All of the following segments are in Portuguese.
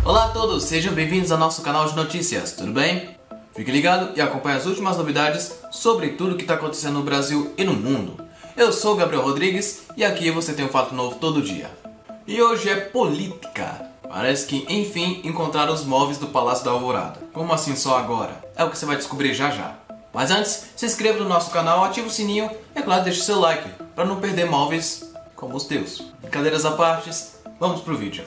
Olá a todos, sejam bem-vindos ao nosso canal de notícias, tudo bem? Fique ligado e acompanhe as últimas novidades sobre tudo o que está acontecendo no Brasil e no mundo. Eu sou o Gabriel Rodrigues e aqui você tem um fato novo todo dia. E hoje é política. Parece que, enfim, encontraram os móveis do Palácio da Alvorada. Como assim só agora? É o que você vai descobrir já já. Mas antes, se inscreva no nosso canal, ative o sininho e, é claro, deixe seu like para não perder móveis como os teus. Brincadeiras à parte, vamos pro vídeo.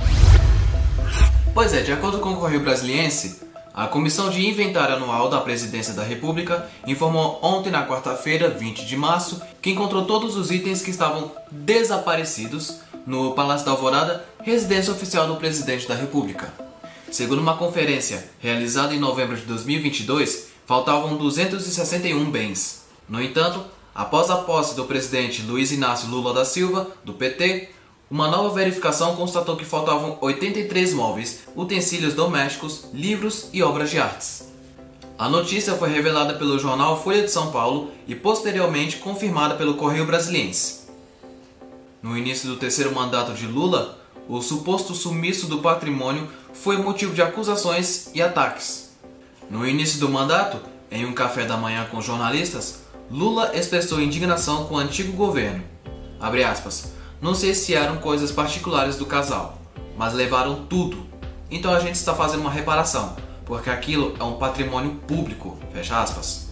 Pois é, de acordo com o Correio Brasiliense, a Comissão de Inventário Anual da Presidência da República informou ontem, na quarta-feira, 20 de março, que encontrou todos os itens que estavam desaparecidos no Palácio da Alvorada, residência oficial do Presidente da República. Segundo uma conferência realizada em novembro de 2022, faltavam 261 bens. No entanto, após a posse do presidente Luiz Inácio Lula da Silva, do PT, uma nova verificação constatou que faltavam 83 móveis, utensílios domésticos, livros e obras de artes. A notícia foi revelada pelo jornal Folha de São Paulo e posteriormente confirmada pelo Correio Brasiliense. No início do terceiro mandato de Lula, o suposto sumiço do patrimônio foi motivo de acusações e ataques. No início do mandato, em um café da manhã com jornalistas, Lula expressou indignação com o antigo governo. Abre aspas. Não sei se eram coisas particulares do casal, mas levaram tudo. Então a gente está fazendo uma reparação, porque aquilo é um patrimônio público, fecha aspas.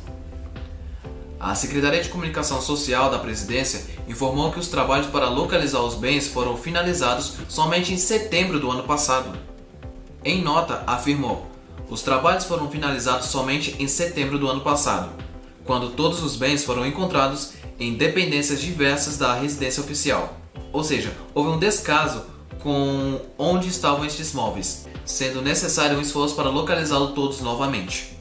A Secretaria de Comunicação Social da Presidência informou que os trabalhos para localizar os bens foram finalizados somente em setembro do ano passado. Em nota, afirmou: os trabalhos foram finalizados somente em setembro do ano passado, quando todos os bens foram encontrados em dependências diversas da residência oficial. Ou seja, houve um descaso com onde estavam estes móveis, sendo necessário um esforço para localizá-los todos novamente.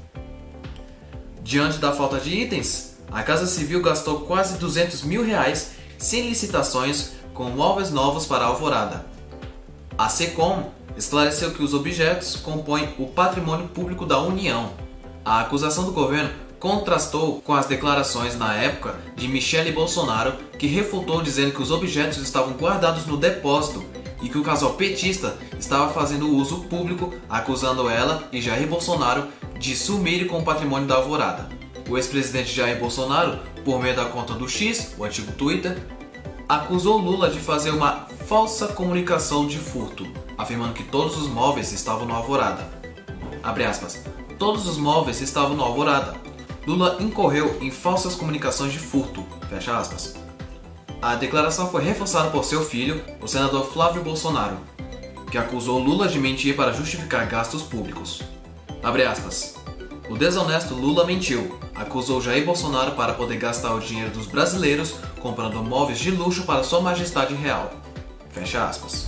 Diante da falta de itens, a Casa Civil gastou quase R$200 mil sem licitações com móveis novos para a Alvorada. A SECOM esclareceu que os objetos compõem o patrimônio público da União. A acusação do governo contrastou com as declarações na época de Michele Bolsonaro, que refutou dizendo que os objetos estavam guardados no depósito e que o casal petista estava fazendo uso público, acusando ela e Jair Bolsonaro de sumirem com o patrimônio da Alvorada. O ex-presidente Jair Bolsonaro, por meio da conta do X, o antigo Twitter, acusou Lula de fazer uma falsa comunicação de furto, afirmando que todos os móveis estavam no Alvorada. Abre aspas. Todos os móveis estavam no Alvorada. Lula incorreu em falsas comunicações de furto, fecha aspas. A declaração foi reforçada por seu filho, o senador Flávio Bolsonaro, que acusou Lula de mentir para justificar gastos públicos. Abre aspas. O desonesto Lula mentiu, acusou Jair Bolsonaro para poder gastar o dinheiro dos brasileiros comprando móveis de luxo para sua majestade real. Fecha aspas.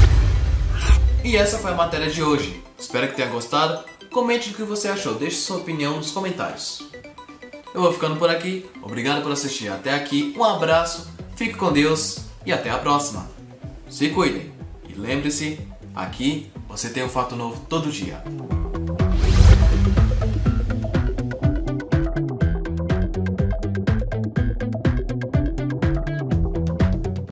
E essa foi a matéria de hoje. Espero que tenha gostado. Comente o que você achou, deixe sua opinião nos comentários. Eu vou ficando por aqui, obrigado por assistir até aqui, um abraço, fique com Deus e até a próxima. Se cuidem e lembre-se, aqui você tem um fato novo todo dia.